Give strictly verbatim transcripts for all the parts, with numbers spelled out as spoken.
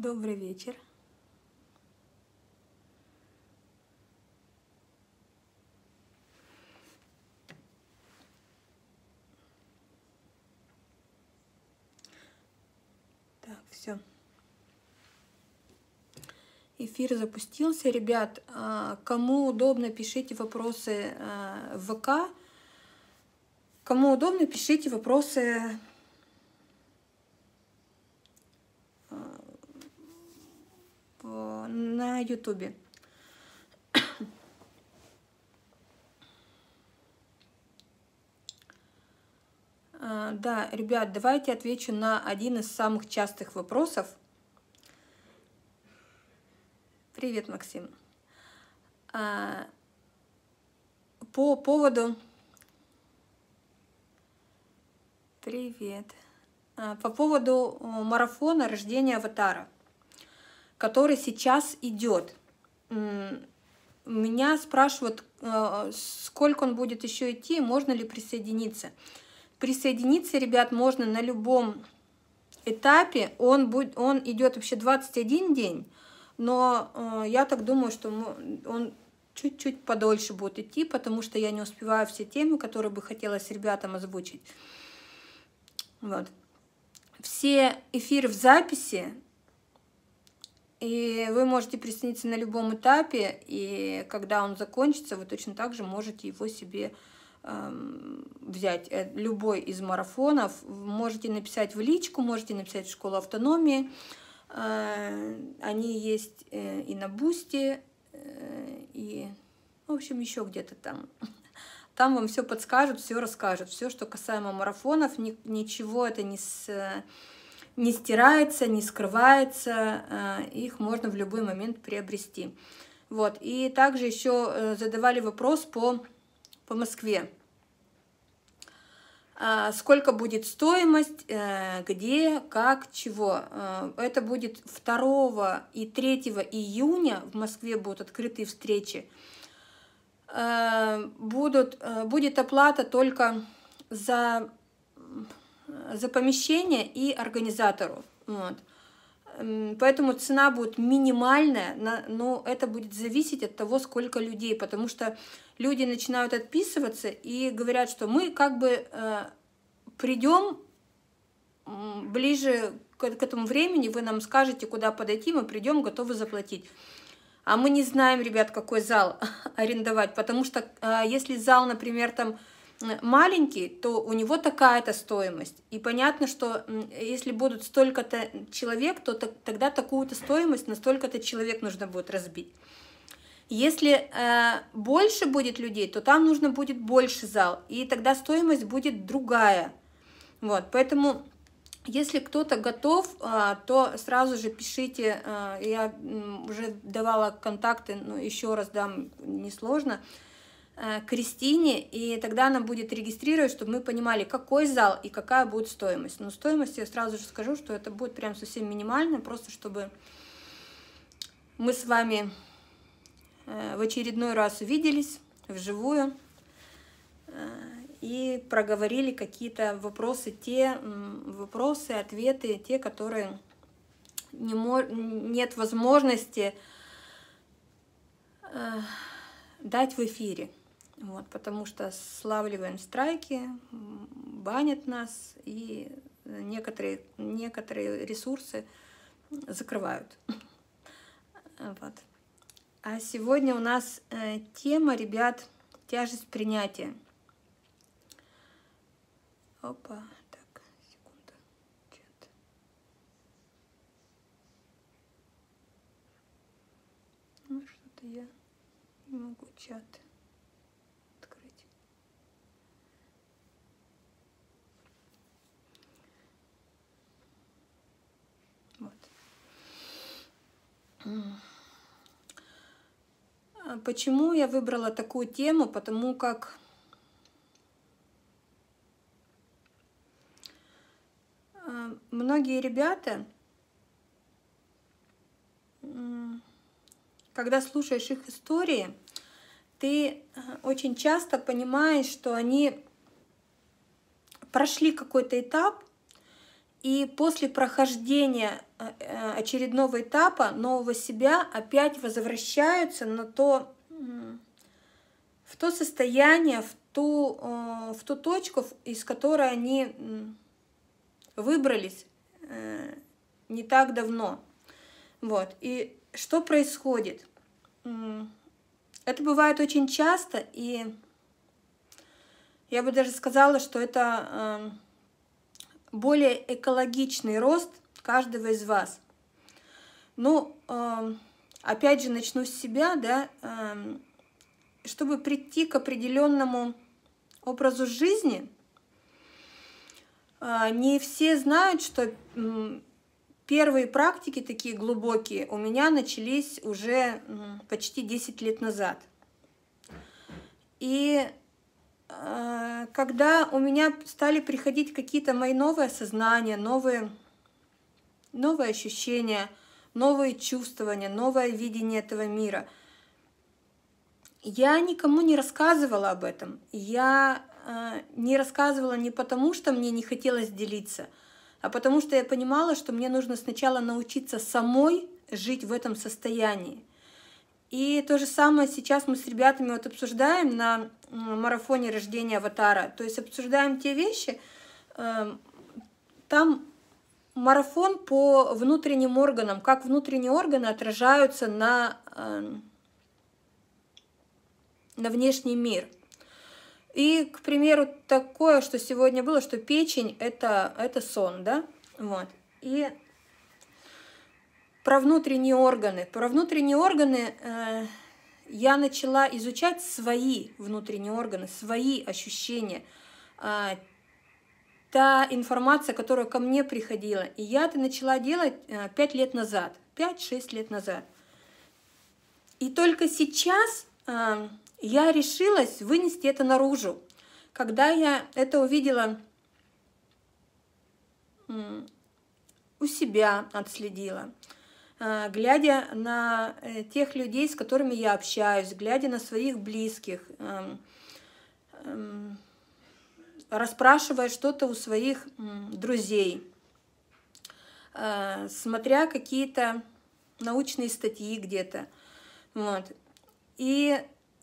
Добрый вечер. Так, все. Эфир запустился. Ребят, кому удобно, пишите вопросы в ВК. Кому удобно, пишите вопросы на ютубе. Да, ребят, давайте отвечу на один из самых частых вопросов. Привет, Максим. По поводу... Привет. По поводу марафона рождения аватара, который сейчас идет. Меня спрашивают, сколько он будет еще идти, можно ли присоединиться. Присоединиться, ребят, можно на любом этапе. Он, будет, он идет вообще двадцать один день, но я так думаю, что он чуть-чуть подольше будет идти, потому что я не успеваю все темы, которые бы хотелось ребятам озвучить. Вот. Все эфиры в записи, и вы можете присоединиться на любом этапе, и когда он закончится, вы точно так же можете его себе взять любой из марафонов. Можете написать в личку, можете написать в школу автономии. Они есть и на Бусти, и, в общем, еще где-то там. Там вам все подскажут, все расскажут. Все, что касаемо марафонов, ничего это не, с, не стирается, не скрывается. Их можно в любой момент приобрести. Вот. И также еще задавали вопрос по... по Москве. Сколько будет стоимость, где, как, чего. Это будет второго и третьего июня. В Москве будут открытые встречи. Будут, будет оплата только за, за помещение и организатору. Вот. Поэтому цена будет минимальная, но это будет зависеть от того, сколько людей, потому что люди начинают отписываться и говорят, что мы как бы э, придем ближе к, к этому времени, вы нам скажете, куда подойти, мы придем, готовы заплатить. А мы не знаем, ребят, какой зал арендовать, потому что э, если зал, например, там маленький, то у него такая-то стоимость. И понятно, что если будут столько-то человек, то тогда такую-то стоимость на столько-то человек нужно будет разбить. Если э, больше будет людей, то там нужно будет больше зал, и тогда стоимость будет другая. Вот, поэтому, если кто-то готов, э, то сразу же пишите, э, я уже давала контакты, но еще раз дам, несложно, Кристине, и тогда она будет регистрировать, чтобы мы понимали, какой зал и какая будет стоимость. Но стоимость я сразу же скажу, что это будет прям совсем минимально, просто чтобы мы с вами в очередной раз увиделись вживую и проговорили какие-то вопросы, те вопросы, ответы, те, которые не мо- нет возможности дать в эфире. Вот, потому что славливаем страйки, банят нас, и некоторые, некоторые ресурсы закрывают. Вот. А сегодня у нас э, тема, ребят, тяжесть принятия. Опа, так, секунду. Чат. Ну, что-то я не могу чат. Почему я выбрала такую тему? Потому как многие ребята, когда слушаешь их истории, ты очень часто понимаешь, что они прошли какой-то этап, И после прохождения очередного этапа нового себя опять возвращаются на то, в то состояние, в ту, в ту точку, из которой они выбрались не так давно. Вот. И что происходит? Это бывает очень часто, и я бы даже сказала, что это более экологичный рост каждого из вас. Ну, опять же, начну с себя, да, чтобы прийти к определенному образу жизни. Не все знают, что первые практики такие глубокие у меня начались уже почти десять лет назад. И когда у меня стали приходить какие-то мои новые осознания, новые, новые ощущения, новые чувствования, новое видение этого мира, я никому не рассказывала об этом. Я не рассказывала не потому, что мне не хотелось делиться, а потому что я понимала, что мне нужно сначала научиться самой жить в этом состоянии. И то же самое сейчас мы с ребятами вот обсуждаем на марафоне рождения аватара. То есть обсуждаем те вещи, там марафон по внутренним органам, как внутренние органы отражаются на, на внешний мир. И, к примеру, такое, что сегодня было, что печень это, – это сон, да? Вот. И про внутренние органы. Про внутренние органы э, я начала изучать свои внутренние органы, свои ощущения, э, та информация, которая ко мне приходила. И я это начала делать э, пять лет назад, пять-шесть лет назад. И только сейчас э, я решилась вынести это наружу. Когда я это увидела э, у себя, отследила, глядя на тех людей, с которыми я общаюсь, глядя на своих близких, расспрашивая что-то у своих друзей, смотря какие-то научные статьи где-то. Вот. И,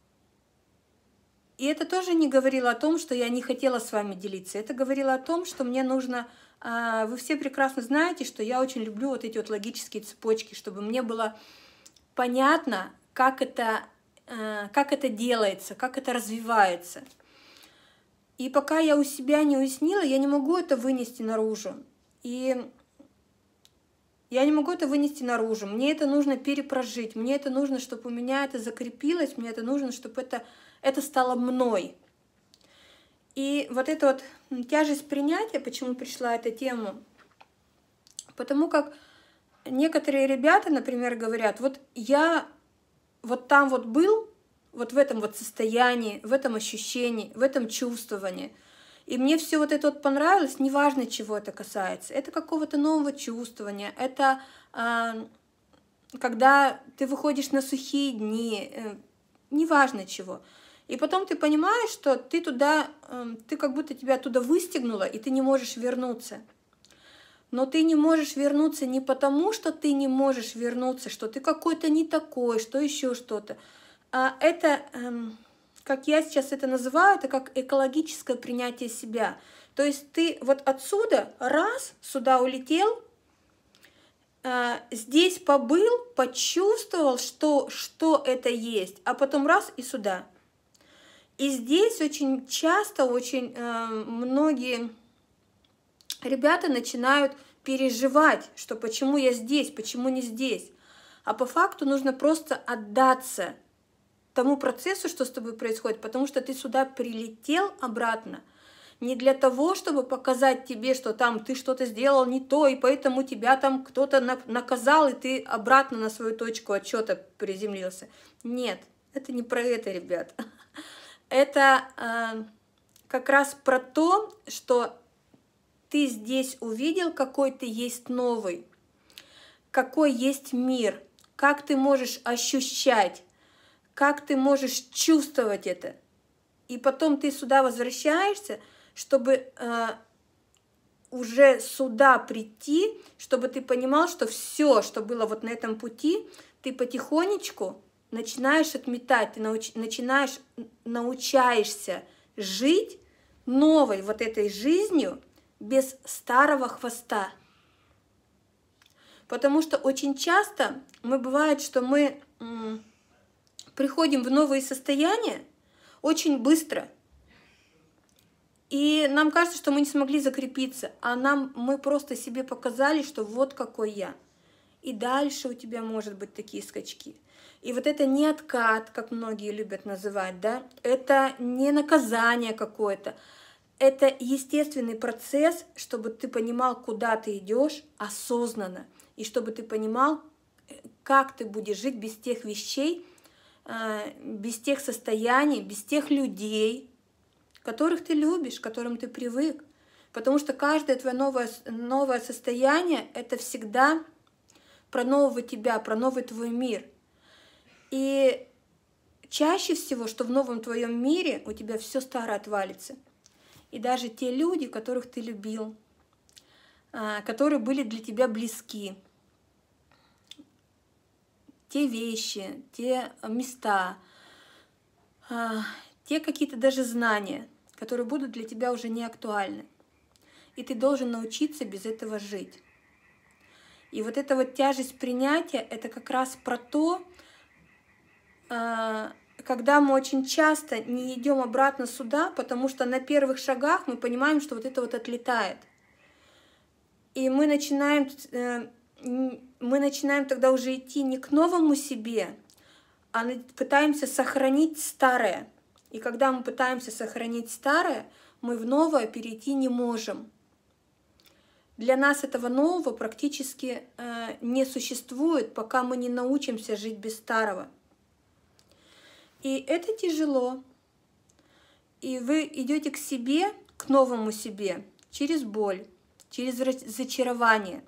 и это тоже не говорило о том, что я не хотела с вами делиться. Это говорило о том, что мне нужно... Вы все прекрасно знаете, что я очень люблю вот эти вот логические цепочки, чтобы мне было понятно, как это, как это делается, как это развивается. И пока я у себя не уяснила, я не могу это вынести наружу. И я не могу это вынести наружу. Мне это нужно перепрожить, мне это нужно, чтобы у меня это закрепилось, мне это нужно, чтобы это, это стало мной. И вот эта вот тяжесть принятия, почему пришла эта тема, потому как некоторые ребята, например, говорят, вот я вот там вот был, вот в этом вот состоянии, в этом ощущении, в этом чувствовании, и мне все вот это вот понравилось, неважно, чего это касается, это какого-то нового чувствования, это э, когда ты выходишь на сухие дни, э, неважно чего. И потом ты понимаешь, что ты туда, ты как будто тебя оттуда выстегнуло, и ты не можешь вернуться. Но ты не можешь вернуться не потому, что ты не можешь вернуться, что ты какой-то не такой, что еще что-то. А это, как я сейчас это называю, это как экологическое принятие себя. То есть ты вот отсюда раз сюда улетел, здесь побыл, почувствовал, что, что это есть, а потом раз и сюда. И здесь очень часто, очень э, многие ребята начинают переживать, что почему я здесь, почему не здесь. А по факту нужно просто отдаться тому процессу, что с тобой происходит, потому что ты сюда прилетел обратно не для того, чтобы показать тебе, что там ты что-то сделал не то, и поэтому тебя там кто-то наказал, и ты обратно на свою точку отсчета приземлился. Нет, это не про это, ребят. Это э, как раз про то, что ты здесь увидел, какой ты есть новый, какой есть мир, как ты можешь ощущать, как ты можешь чувствовать это. И потом ты сюда возвращаешься, чтобы э, уже сюда прийти, чтобы ты понимал, что все, что было вот на этом пути, ты потихонечку начинаешь отметать, ты науч, начинаешь, научаешься жить новой вот этой жизнью без старого хвоста. Потому что очень часто мы бывает, что мы м, приходим в новые состояния очень быстро. И нам кажется, что мы не смогли закрепиться, а нам мы просто себе показали, что вот какой я. И дальше у тебя может быть такие скачки. И вот это не откат, как многие любят называть, да, это не наказание какое-то. Это естественный процесс, чтобы ты понимал, куда ты идешь осознанно. И чтобы ты понимал, как ты будешь жить без тех вещей, без тех состояний, без тех людей, которых ты любишь, к которым ты привык. Потому что каждое твое новое, новое состояние — это всегда про нового тебя, про новый твой мир. И чаще всего, что в новом твоем мире у тебя все старое отвалится. И даже те люди, которых ты любил, которые были для тебя близки, те вещи, те места, те какие-то даже знания, которые будут для тебя уже не актуальны. И ты должен научиться без этого жить. И вот эта вот тяжесть принятия — это как раз про то, когда мы очень часто не идем обратно сюда, потому что на первых шагах мы понимаем, что вот это вот отлетает. И мы начинаем, мы начинаем тогда уже идти не к новому себе, а пытаемся сохранить старое. И когда мы пытаемся сохранить старое, мы в новое перейти не можем. Для нас этого нового практически э, не существует, пока мы не научимся жить без старого. И это тяжело. И вы идете к себе, к новому себе, через боль, через разочарование.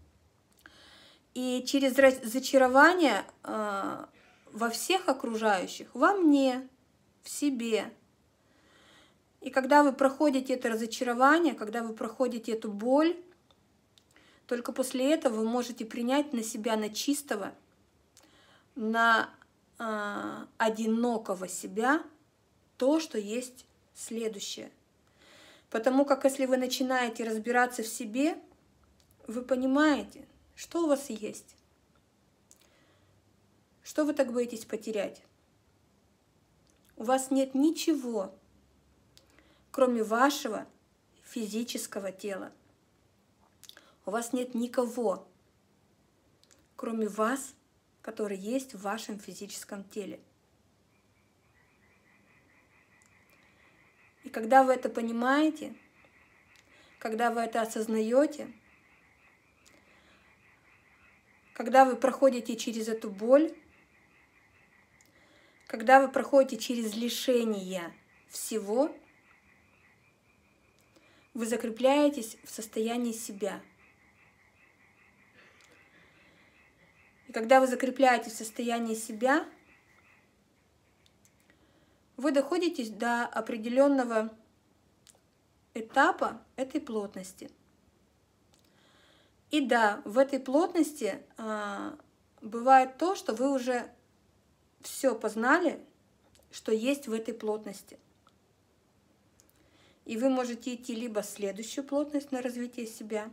И через разочарование э, во всех окружающих, во мне, в себе. И когда вы проходите это разочарование, когда вы проходите эту боль, только после этого вы можете принять на себя, на чистого, на э, одинокого себя то, что есть следующее. Потому как если вы начинаете разбираться в себе, вы понимаете, что у вас есть. Что вы так боитесь потерять? У вас нет ничего, кроме вашего физического тела. У вас нет никого, кроме вас, который есть в вашем физическом теле. И когда вы это понимаете, когда вы это осознаете, когда вы проходите через эту боль, когда вы проходите через лишение всего, вы закрепляетесь в состоянии себя. И когда вы закрепляетесь в состоянии себя, вы доходите до определенного этапа этой плотности. И да, в этой плотности а, бывает то, что вы уже все познали, что есть в этой плотности. И вы можете идти либо в следующую плотность на развитие себя,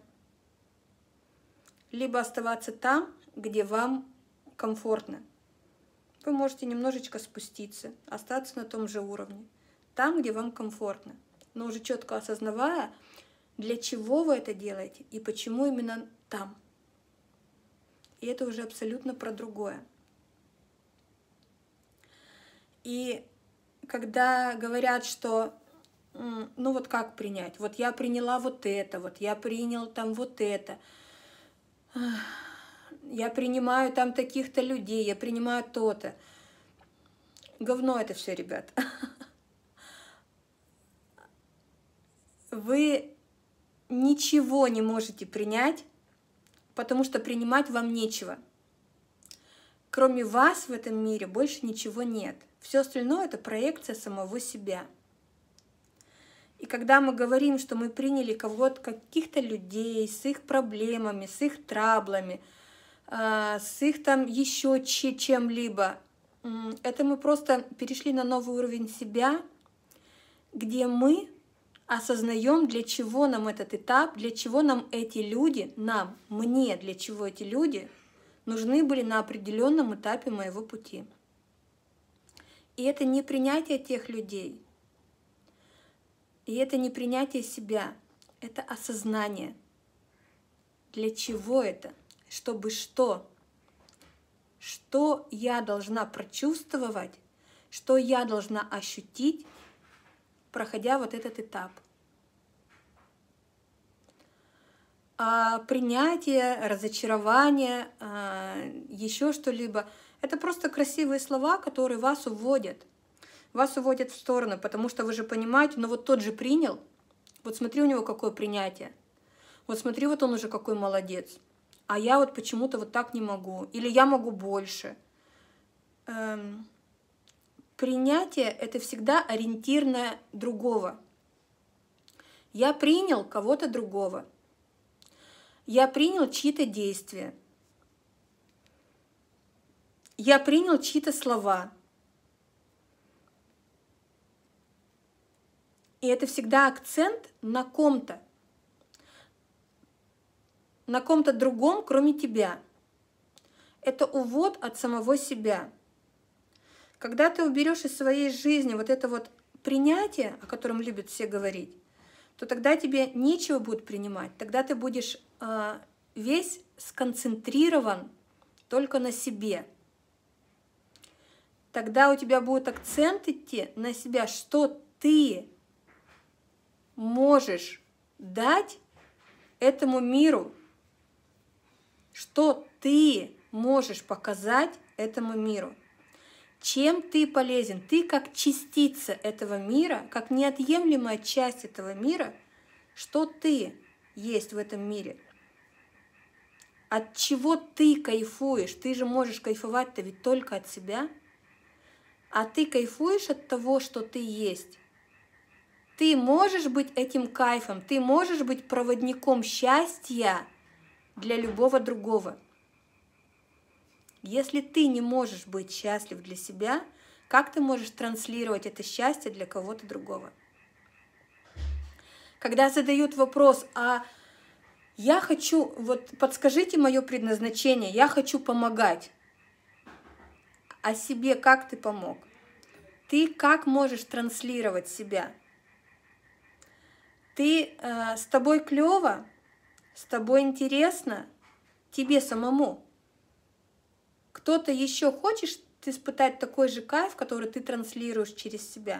либо оставаться там, где вам комфортно. Вы можете немножечко спуститься, остаться на том же уровне, там, где вам комфортно, но уже четко осознавая, для чего вы это делаете и почему именно там. И это уже абсолютно про другое. И когда говорят, что ну вот как принять, вот я приняла вот это, вот я принял там вот это, я принимаю там таких-то людей, я принимаю то-то. Говно это все, ребят. Вы ничего не можете принять, потому что принимать вам нечего. Кроме вас в этом мире больше ничего нет. Все остальное — это проекция самого себя. И когда мы говорим, что мы приняли кого-то, каких-то людей с их проблемами, с их траблами, с их там еще чем-либо, это мы просто перешли на новый уровень себя, где мы осознаем, для чего нам этот этап, для чего нам эти люди, нам, мне, для чего эти люди нужны были на определенном этапе моего пути. И это не принятие тех людей, и это не принятие себя, это осознание. Для чего это? Чтобы что? Что я должна прочувствовать, что я должна ощутить, проходя вот этот этап. А принятие, разочарование, а, еще что-либо — это просто красивые слова, которые вас уводят. Вас уводят в сторону, потому что вы же понимаете, ну вот тот же принял, вот смотри, у него какое принятие, вот смотри, вот он уже какой молодец, а я вот почему-то вот так не могу, или я могу больше. Эм, принятие — это всегда ориентир на другого. Я принял кого-то другого, я принял чьи-то действия, я принял чьи-то слова. И это всегда акцент на ком-то, на ком-то другом, кроме тебя. Это увод от самого себя. Когда ты уберешь из своей жизни вот это вот принятие, о котором любят все говорить, то тогда тебе нечего будет принимать. Тогда ты будешь э, весь сконцентрирован только на себе. Тогда у тебя будет акцент идти на себя, что ты можешь дать этому миру, что ты можешь показать этому миру, чем ты полезен. Ты как частица этого мира, как неотъемлемая часть этого мира, что ты есть в этом мире. От чего ты кайфуешь? Ты же можешь кайфовать-то ведь только от себя. А ты кайфуешь от того, что ты есть. Ты можешь быть этим кайфом, ты можешь быть проводником счастья для любого другого. Если ты не можешь быть счастлив для себя, как ты можешь транслировать это счастье для кого-то другого? Когда задают вопрос, а я хочу, вот подскажите мое предназначение, я хочу помогать. А себе как ты помог? Ты как можешь транслировать себя? Ты, э, с тобой клево, с тобой интересно, тебе самому. Кто-то еще хочешь ты испытать такой же кайф, который ты транслируешь через себя?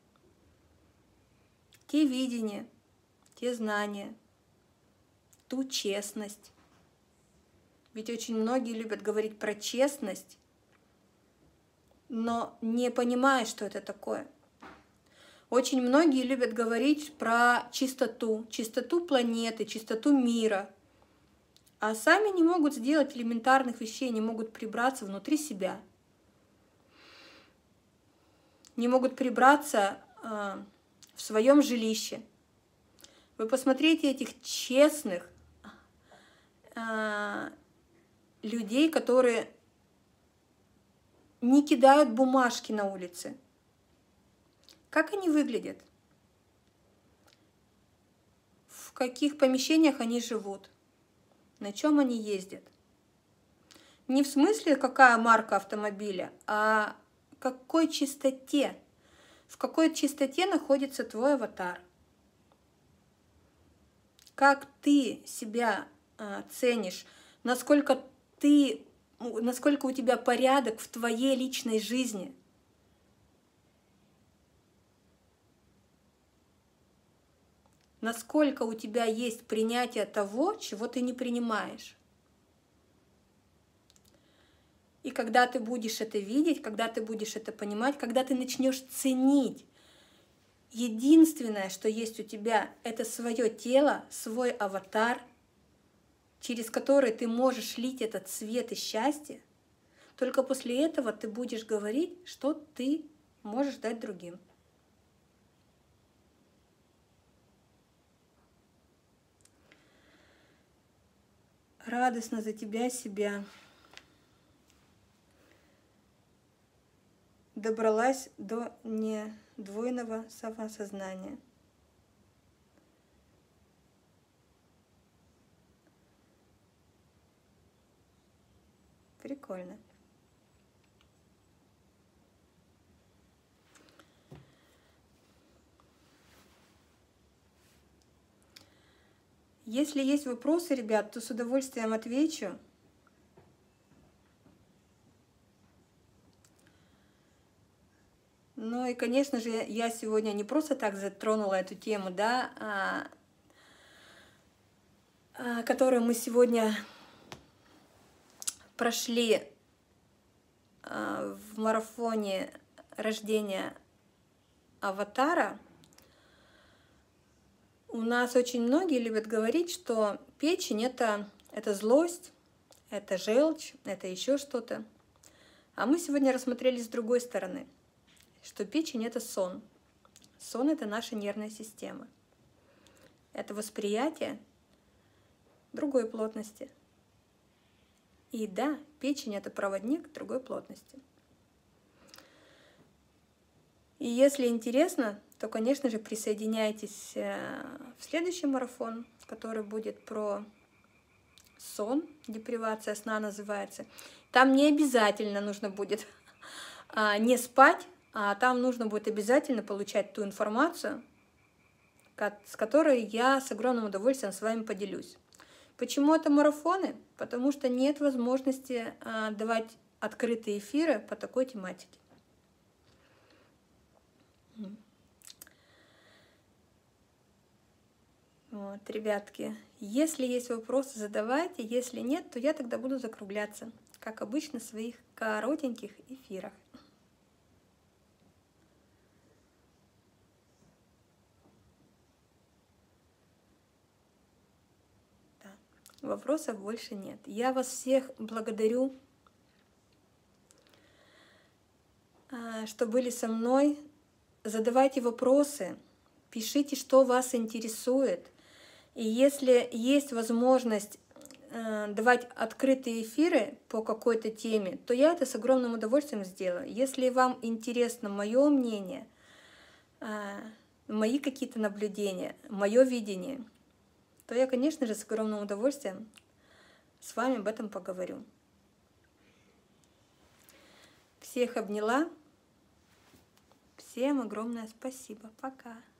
Те видения, те знания, ту честность. Ведь очень многие любят говорить про честность, но не понимая, что это такое. Очень многие любят говорить про чистоту, чистоту планеты, чистоту мира, а сами не могут сделать элементарных вещей, не могут прибраться внутри себя, не могут прибраться э, в своем жилище. Вы посмотрите этих честных э, людей, которые не кидают бумажки на улице. Как они выглядят? В каких помещениях они живут? На чем они ездят? Не в смысле, какая марка автомобиля, а в какой чистоте, в какой чистоте находится твой аватар. Как ты себя а, ценишь, насколько ты, насколько у тебя порядок в твоей личной жизни. Насколько у тебя есть принятие того, чего ты не принимаешь. И когда ты будешь это видеть, когда ты будешь это понимать, когда ты начнешь ценить, единственное, что есть у тебя, это свое тело, свой аватар, через который ты можешь лить этот свет и счастье, только после этого ты будешь говорить, что ты можешь дать другим. радостно за тебя, себя. Добралась до недвойного самосознания. Прикольно. Если есть вопросы, ребят, то с удовольствием отвечу. Ну и, конечно же, я сегодня не просто так затронула эту тему, да, а, а, которую мы сегодня прошли а, в марафоне рождения аватара. У нас очень многие любят говорить, что печень это, это злость, это желчь, это еще что-то. А мы сегодня рассмотрели с другой стороны, что печень это сон. Сон это наша нервная система. Это восприятие другой плотности. И да, печень это проводник другой плотности. И если интересно, то, конечно же, присоединяйтесь в следующий марафон, который будет про сон, депривация сна называется. Там не обязательно нужно будет не спать, а там нужно будет обязательно получать ту информацию, с которой я с огромным удовольствием с вами поделюсь. Почему это марафоны? Потому что нет возможности давать открытые эфиры по такой тематике. Вот, ребятки, если есть вопросы, задавайте. Если нет, то я тогда буду закругляться, как обычно, в своих коротеньких эфирах. Да. Вопросов больше нет. Я вас всех благодарю, что были со мной. Задавайте вопросы, пишите, что вас интересует. И если есть возможность э, давать открытые эфиры по какой-то теме, то я это с огромным удовольствием сделаю. Если вам интересно мое мнение, э, мои какие-то наблюдения, мое видение, то я, конечно же, с огромным удовольствием с вами об этом поговорю. Всех обняла. Всем огромное спасибо. Пока.